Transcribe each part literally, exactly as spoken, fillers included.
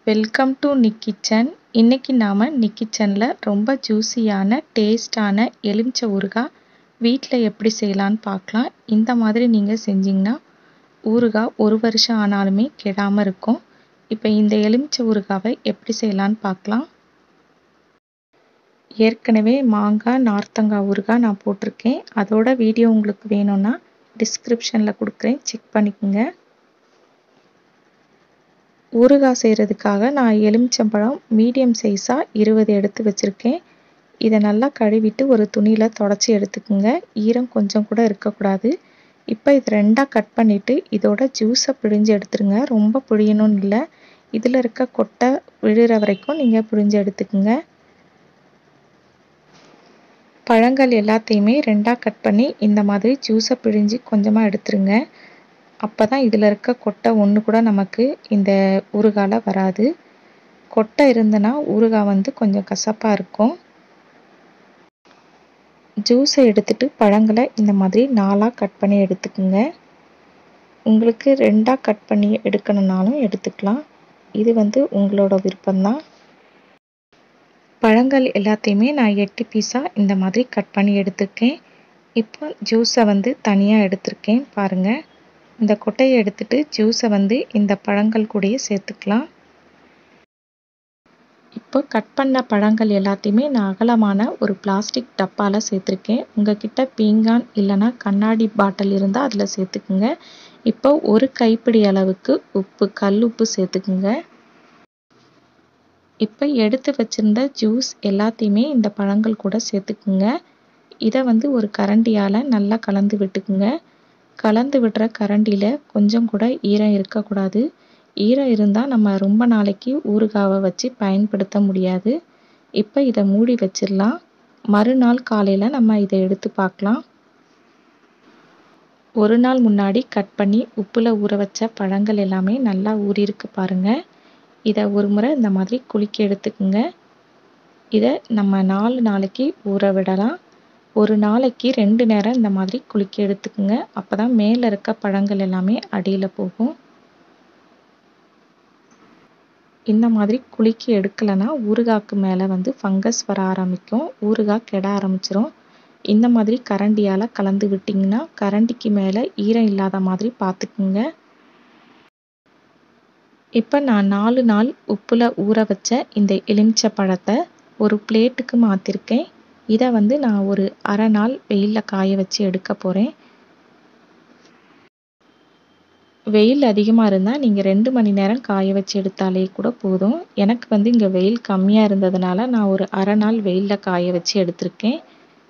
Welcome to Nick kitchen. இன்னைக்கு நாம நிக் கிச்சன்ல ரொம்ப ஜூஸியான டேஸ்டான எலுமிச்சை ஊறுகாய் வீட்டில் எப்படி செய்யலான்னு பார்க்கலாம். இந்த மாதிரி நீங்கள் செஞ்சீங்கன்னா ஊறுகாய் ஒரு வருஷம் ஆனாலுமே கெடாமல் இருக்கும். இப்போ இந்த எலுமிச்சை ஊறுகாவை எப்படி செய்யலான்னு பார்க்கலாம். ஏற்கனவே மாங்காய் நார்த்தங்காய் ஊறுகாய் நான் போட்டிருக்கேன். அதோட வீடியோ உங்களுக்கு வேணும்னா டிஸ்கிரிப்ஷனில் கொடுக்குறேன், செக் பண்ணிக்கோங்க. ஊறுகாய் செய்கிறதுக்காக நான் எலுமிச்சம்பழம் மீடியம் சைஸாக இருபது எடுத்து வச்சுருக்கேன். இதை நல்லா கழுவிட்டு ஒரு துணியில் தொடச்சி எடுத்துக்கோங்க. ஈரம் கொஞ்சம் கூட இருக்கக்கூடாது. இப்போ இது ரெண்டாக கட் பண்ணிவிட்டு இதோட ஜூஸை பிழிஞ்சு எடுத்துருங்க. ரொம்ப பிழியணும்னு இல்லை, இதில் இருக்க கொட்டை விழுற வரைக்கும் நீங்கள் பிழிஞ்சு எடுத்துக்கோங்க. பழங்கள் எல்லாத்தையுமே ரெண்டாக கட் பண்ணி இந்த மாதிரி ஜூஸை பிழிஞ்சு கொஞ்சமாக எடுத்துருங்க. அப்போ தான் இதில் இருக்க கொட்டை ஒன்று கூட நமக்கு இந்த ஊறுகாயில் வராது. கொட்டை இருந்தனா ஊறுகாய் வந்து கொஞ்சம் கசப்பாக இருக்கும். ஜூஸை எடுத்துட்டு பழங்களை இந்த மாதிரி நாலாக கட் பண்ணி எடுத்துக்கோங்க. உங்களுக்கு ரெண்டாக கட் பண்ணி எடுக்கணுன்னாலும் எடுத்துக்கலாம். இது வந்து உங்களோட விருப்பம்தான். பழங்கள் எல்லாத்தையுமே நான் எட்டு பீஸாக இந்த மாதிரி கட் பண்ணி எடுத்துருக்கேன். இப்போ ஜூஸை வந்து தனியாக எடுத்திருக்கேன் பாருங்கள். இந்த கொட்டையை எடுத்துட்டு ஜூஸை வந்து இந்த பழங்கள் கூடயே சேர்த்துக்கலாம். இப்போ கட் பண்ண பழங்கள் எல்லாத்தையுமே நான் அகலமான ஒரு பிளாஸ்டிக் டப்பாவில் சேர்த்துருக்கேன். உங்ககிட்ட பீங்கான் இல்லைன்னா கண்ணாடி பாட்டில் இருந்தால் அதில் சேர்த்துக்குங்க. இப்போ ஒரு கைப்பிடி அளவுக்கு உப்பு, கல் உப்பு சேர்த்துக்குங்க. இப்போ எடுத்து வச்சுருந்த ஜூஸ் எல்லாத்தையுமே இந்த பழங்கள் கூட சேர்த்துக்குங்க. இதை வந்து ஒரு கரண்டியால் நல்லா கலந்து விட்டுக்குங்க. கலந்து விடுற கரண்டியில் கொஞ்சம் கூட ஈரம் இருக்கக்கூடாது. ஈரம் இருந்தால் நம்ம ரொம்ப நாளைக்கு ஊறுகாவை வச்சு பயன்படுத்த முடியாது. இப்போ இதை மூடி வச்சிடலாம். மறுநாள் காலையில் நம்ம இதை எடுத்து பார்க்கலாம். ஒரு நாள் முன்னாடி கட் பண்ணி உப்பில் ஊற வச்ச பழங்கள் எல்லாமே நல்லா ஊறியிருக்கு பாருங்கள். இதை ஒரு முறை இந்த மாதிரி குலுக்கி எடுத்துக்குங்க. இதை நம்ம நாலு நாளைக்கு ஊற விடலாம். ஒரு நாளைக்கு ரெண்டு நேரம் இந்த மாதிரி குலுக்கி எடுத்துக்குங்க. அப்போ தான் மேலே இருக்க பழங்கள் எல்லாமே அடியில் போகும். இந்த மாதிரி குலுக்கி எடுக்கலைன்னா ஊறுகாய்க்கு மேலே வந்து ஃபங்கஸ் வர ஆரம்பிக்கும். ஊறுகாய் கெட ஆரம்பிச்சிரும். இந்த மாதிரி கரண்டியால் கலந்து விட்டிங்கன்னா கரண்டிக்கு மேலே ஈரம் இல்லாத மாதிரி பார்த்துக்குங்க. இப்போ நான் நாலு நாள் உப்பில் ஊற வச்ச இந்த எலுமிச்சை பழத்தை ஒரு பிளேட்டுக்கு மாற்றிருக்கேன். இதை வந்து நான் ஒரு அரை நாள் வெயிலில் காய வச்சு எடுக்க போகிறேன். வெயில் அதிகமாக இருந்தால் நீங்கள் ரெண்டு மணி நேரம் காய வச்சு எடுத்தாலே கூட போதும். எனக்கு வந்து இங்கே வெயில் கம்மியாக இருந்ததுனால நான் ஒரு அரை நாள் வெயிலில் காய வச்சு எடுத்திருக்கேன்.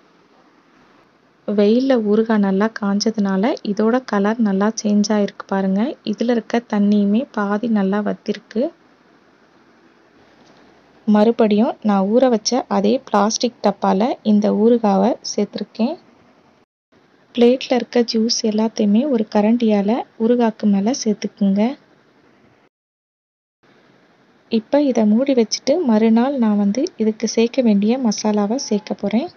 வெயிலில் ஊறுகாய் நல்லா காஞ்சதுனால இதோட கலர் நல்லா சேஞ்ச் ஆகிருக்கு பாருங்கள். இதில் இருக்க தண்ணியுமே பாதி நல்லா வற்றிருக்கு. மறுபடியும் நான் ஊற வச்ச அதே பிளாஸ்டிக் டப்பாவில் இந்த ஊறுகாவை சேர்த்துருக்கேன். பிளேட்டில் இருக்க ஜூஸ் எல்லாத்தையுமே ஒரு கரண்டியால் ஊறுகாய்க்கு மேலே சேர்த்துக்குங்க. இப்போ இதை மூடி வச்சுட்டு மறுநாள் நான் வந்து இதுக்கு சேர்க்க வேண்டிய மசாலாவை சேர்க்க போகிறேன்.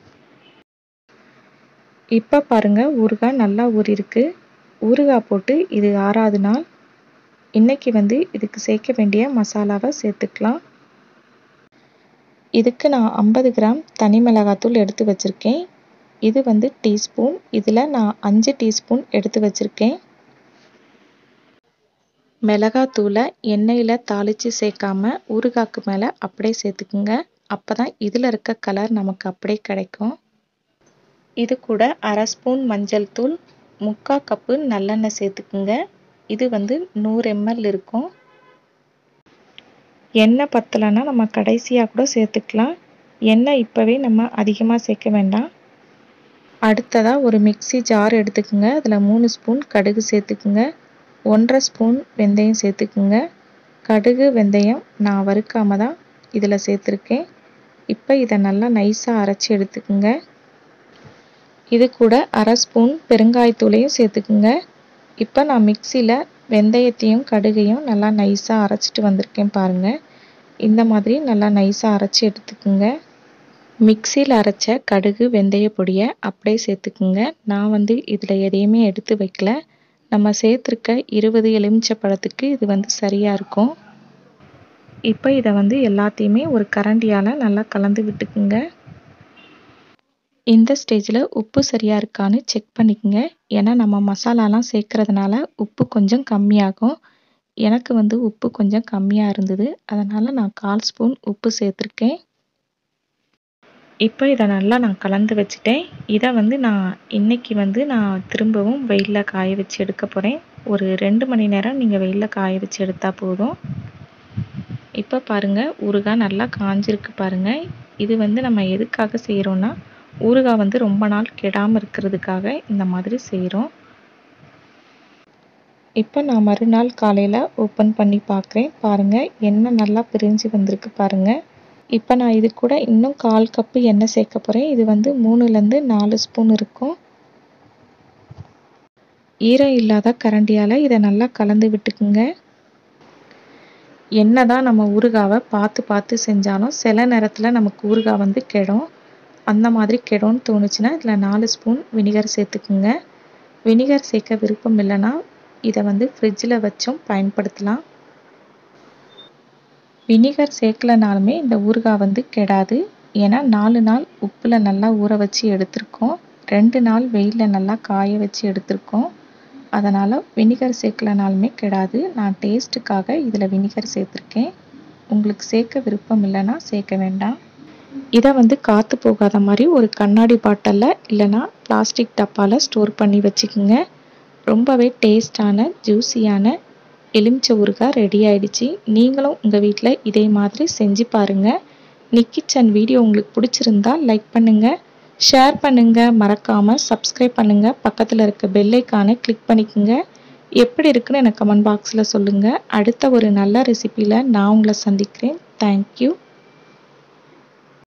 இப்போ பாருங்கள், ஊறுகாய் நல்லா ஊறியிருக்கு. ஊறுகாய் போட்டு இது ஆறாவது நாள். இன்றைக்கி வந்து இதுக்கு சேர்க்க வேண்டிய மசாலாவை சேர்த்துக்கலாம். இதுக்கு நான் ஐம்பது கிராம் தனி மிளகாத்தூள் எடுத்து வச்சுருக்கேன். இது வந்து டீஸ்பூன். இதில் நான் அஞ்சு டீஸ்பூன் எடுத்து வச்சுருக்கேன். மிளகாத்தூளை எண்ணெயில் தாளித்து சேர்க்காம ஊறுகாய்க்கு மேலே அப்படியே சேர்த்துக்குங்க. அப்போ தான் இதில் இருக்க கலர் நமக்கு அப்படியே கிடைக்கும். இது கூட அரை ஸ்பூன் மஞ்சள் தூள், முக்கால் கப்பு நல்லெண்ணெய் சேர்த்துக்குங்க. இது வந்து நூறு எம்எல் இருக்கும். எண்ணெய் பத்தலைன்னா நம்ம கடைசியாக கூட சேர்த்துக்கலாம். எண்ணெய் இப்போவே நம்ம அதிகமாக சேர்க்க வேண்டாம். அடுத்ததாக ஒரு மிக்ஸி ஜார் எடுத்துக்கோங்க. அதில் மூணு ஸ்பூன் கடுகு சேர்த்துக்குங்க. ஒன்றரை ஸ்பூன் வெந்தயம் சேர்த்துக்குங்க. கடுகு வெந்தயம் நான் வறுக்காமல் தான் இதில் சேர்த்துருக்கேன். இப்போ இதை நல்லா நைஸாக அரைச்சி எடுத்துக்குங்க. இது கூட அரை ஸ்பூன் பெருங்காயத்தூளையும் சேர்த்துக்குங்க. இப்போ நான் மிக்சியில் வெந்தயத்தையும் கடுகையும் நல்லா நைஸாக அரைச்சிட்டு வந்திருக்கேன் பாருங்கள். இந்த மாதிரி நல்லா நைஸாக அரைச்சி எடுத்துக்குங்க. மிக்சியில் அரைச்ச கடுகு வெந்தய பொடியை அப்படியே சேர்த்துக்குங்க. நான் வந்து இதில் எதையுமே எடுத்து வைக்கல. நம்ம சேர்த்துருக்க இருபது எலுமிச்சை பழத்துக்கு இது வந்து சரியாக இருக்கும். இப்போ இதை வந்து எல்லாத்தையுமே ஒரு கரண்டியால் நல்லா கலந்து விட்டுக்குங்க. இந்த ஸ்டேஜில் உப்பு சரியாக இருக்கான்னு செக் பண்ணிக்கோங்க. ஏன்னா நம்ம மசாலாலாம் சேர்க்கறதுனால உப்பு கொஞ்சம் கம்மியாகும். எனக்கு வந்து உப்பு கொஞ்சம் கம்மியாக இருந்தது, அதனால் நான் கால் ஸ்பூன் உப்பு சேர்த்துருக்கேன். இப்போ இதை நல்லா நான் கலந்து வச்சுட்டேன். இதை வந்து நான் இன்றைக்கி வந்து நான் திரும்பவும் வெயிலில் காய வச்சு எடுக்க போகிறேன். ஒரு ரெண்டு மணி நேரம் நீங்கள் வெயிலில் காய வச்சு எடுத்தால் போதும். இப்போ பாருங்கள், ஊறுகாய் நல்லா காஞ்சிருக்கு பாருங்கள். இது வந்து நம்ம எதுக்காக செய்கிறோன்னா, ஊறுகாய் வந்து ரொம்ப நாள் கெடாமல் இருக்கிறதுக்காக இந்த மாதிரி செய்கிறோம். இப்போ நான் மறுநாள் காலையில் ஓப்பன் பண்ணி பார்க்குறேன். பாருங்கள், எண்ணெய் நல்லா பிரிஞ்சு வந்திருக்கு பாருங்கள். இப்போ நான் இது கூட இன்னும் கால் கப்பு எண்ணெய் சேர்க்க போகிறேன். இது வந்து மூணுலேருந்து நாலு ஸ்பூன் இருக்கும். ஈரம் இல்லாத கரண்டியால் இதை நல்லா கலந்து விட்டுக்குங்க. என்ன தான் நம்ம ஊறுகாவை பார்த்து பார்த்து செஞ்சாலும் சில நேரத்தில் நமக்கு ஊறுகாய் வந்து கெடும். அந்த மாதிரி கெடும்னு தோணுச்சுன்னா இதில் நாலு ஸ்பூன் வினிகர் சேர்த்துக்குங்க. வினிகர் சேர்க்க விருப்பம் இல்லைன்னா இதை வந்து ஃப்ரிட்ஜில் வச்சும் பயன்படுத்தலாம். வினிகர் சேர்க்கலனாலுமே இந்த ஊறுகாய் வந்து கெடாது. ஏன்னா நாலு நாள் உப்பில் நல்லா ஊற வச்சு எடுத்திருக்கோம், ரெண்டு நாள் வெயிலில் நல்லா காய வச்சு எடுத்திருக்கோம். அதனால் வினிகர் சேர்க்கலனாலுமே கெடாது. நான் டேஸ்ட்டுக்காக இதில் வினிகர் சேர்த்துருக்கேன். உங்களுக்கு சேர்க்க விருப்பம் இல்லைன்னா சேர்க்க வேண்டாம். இதை வந்து காற்று போகாத மாதிரி ஒரு கண்ணாடி பாட்டிலில் இல்லைனா பிளாஸ்டிக் டப்பாவில் ஸ்டோர் பண்ணி வச்சுக்கோங்க. ரொம்பவே டேஸ்டான ஜூஸியான எலுமிச்சை ஊறுகாய் ரெடி ஆயிடுச்சு. நீங்களும் உங்கள் வீட்டில் இதே மாதிரி செஞ்சு பாருங்கள். நிக்கிச்சன் வீடியோ உங்களுக்கு பிடிச்சிருந்தா லைக் பண்ணுங்கள், ஷேர் பண்ணுங்கள், மறக்காமல் சப்ஸ்கிரைப் பண்ணுங்கள். பக்கத்தில் இருக்க பெல் ஐக்கானை கிளிக் பண்ணிக்கோங்க. எப்படி இருக்குன்னு எனக்கு கமெண்ட் பாக்ஸில் சொல்லுங்கள். அடுத்த ஒரு நல்ல ரெசிபியில் நான் உங்களை சந்திக்கிறேன். தேங்க்யூ.